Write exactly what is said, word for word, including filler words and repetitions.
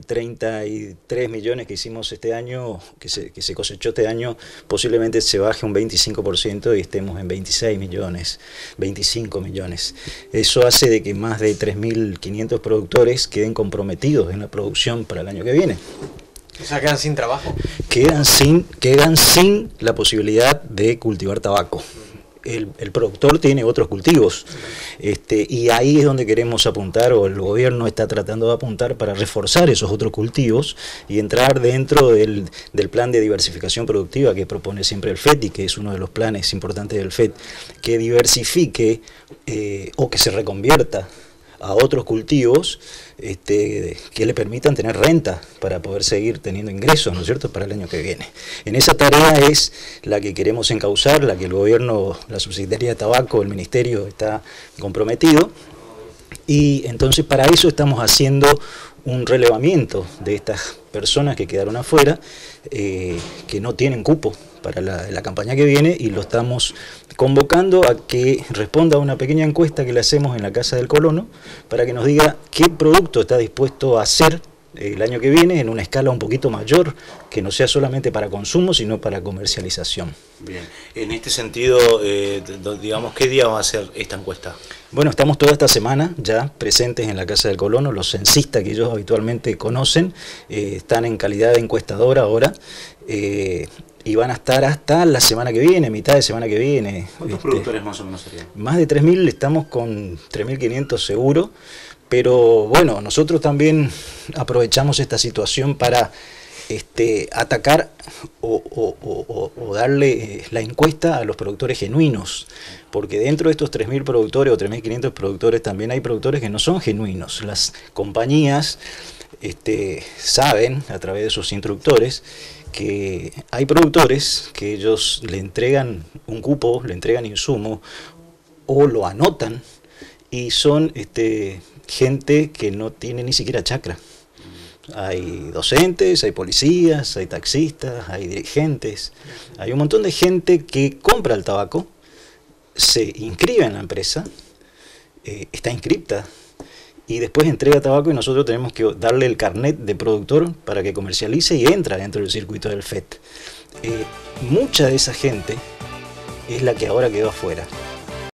treinta y tres millones que hicimos este año, que se, que se cosechó este año, posiblemente se baje un veinticinco por ciento y estemos en veintiséis millones, veinticinco millones. Eso hace de que más de tres mil quinientos productores queden comprometidos en la producción para el año que viene. O sea, quedan sin trabajo. Quedan sin, quedan sin la posibilidad de cultivar tabaco. El, el productor tiene otros cultivos, este, y ahí es donde queremos apuntar, o el gobierno está tratando de apuntar para reforzar esos otros cultivos y entrar dentro del, del plan de diversificación productiva que propone siempre el F E D y que es uno de los planes importantes del F E D, que diversifique eh, o que se reconvierta a otros cultivos este, que le permitan tener renta para poder seguir teniendo ingresos, ¿no es cierto?, para el año que viene. En esa tarea es la que queremos encauzar, la que el gobierno, la subsecretaría de Tabaco, el ministerio está comprometido, y entonces para eso estamos haciendo un relevamiento de estas personas que quedaron afuera, eh, que no tienen cupo para la, la campaña que viene, y lo estamos convocando a que responda a una pequeña encuesta que le hacemos en la Casa del Colono para que nos diga qué producto está dispuesto a hacer el año que viene en una escala un poquito mayor, que no sea solamente para consumo, sino para comercialización. Bien, en este sentido, eh, digamos, ¿qué día va a ser esta encuesta? Bueno, estamos toda esta semana ya presentes en la Casa del Colono, los censistas que ellos habitualmente conocen, eh, están en calidad de encuestadora ahora, eh, y van a estar hasta la semana que viene, mitad de semana que viene. ¿Cuántos este, productores más o menos serían? Más de tres mil, estamos con tres mil quinientos seguro, pero bueno, nosotros también aprovechamos esta situación para este, atacar o, o, o, o darle la encuesta a los productores genuinos, porque dentro de estos tres mil productores o tres mil quinientos productores también hay productores que no son genuinos. Las compañías este, saben a través de sus instructores que hay productores que ellos le entregan un cupo, le entregan insumo o lo anotan, y son este, gente que no tiene ni siquiera chacra. Hay docentes, hay policías, hay taxistas, hay dirigentes, hay un montón de gente que compra el tabaco, se inscribe en la empresa, eh, está inscripta, y después entrega tabaco, y nosotros tenemos que darle el carnet de productor para que comercialice y entra dentro del circuito del F E D. Eh, mucha de esa gente es la que ahora quedó afuera.